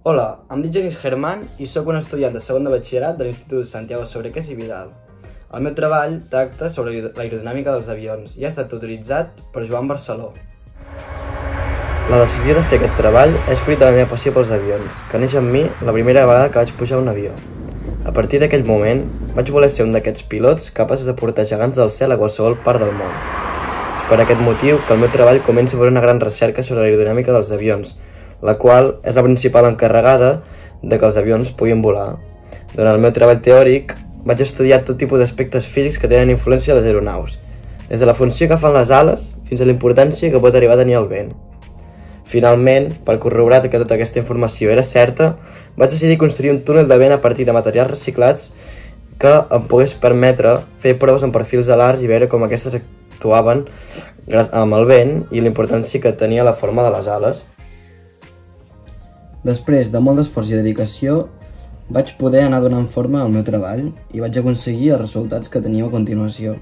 Hola, em dic Genís Germán i sóc un estudiant de segon de batxillerat de l'Institut Santiago Sobrequés i Vidal. El meu treball tracta sobre l'aerodinàmica dels avions i ha estat autoritzat per Joan Barceló. La decisió de fer aquest treball és fruit de la meva passió pels avions, que neix en mi la primera vegada que vaig pujar a un avió. A partir d'aquell moment, vaig voler ser un d'aquests pilots capaços de portar gegants del cel a qualsevol part del món. És per aquest motiu que el meu treball comença per una gran recerca sobre l'aerodinàmica dels avions, la qual és la principal encarregada de que els avions puguin volar. Durant el meu treball teòric vaig estudiar tot tipus d'aspectes físics que tenen influència a les aeronaus, des de la funció que fan les ales fins a la importància que pot arribar a tenir el vent. Finalment, per corroborar que tota aquesta informació era certa, vaig decidir construir un túnel de vent a partir de materials reciclats que em pogués permetre fer proves amb perfils alars i veure com aquestes actuaven amb el vent i la importància que tenia la forma de les ales. Després de molt d'esforç i dedicació, vaig poder anar donant forma al meu treball i vaig aconseguir els resultats que teniu a continuació.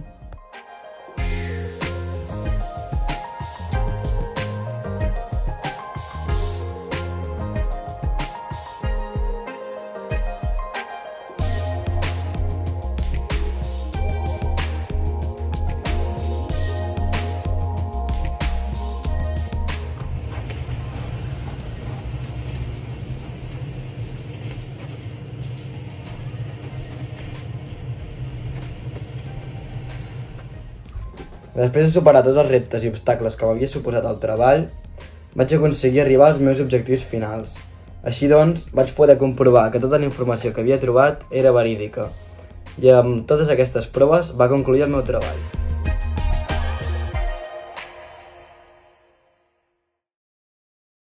Després de superar tots els reptes i obstacles que m'havia suposat el treball, vaig aconseguir arribar als meus objectius finals. Així doncs, vaig poder comprovar que tota la informació que havia trobat era verídica. I amb totes aquestes proves va concluir el meu treball.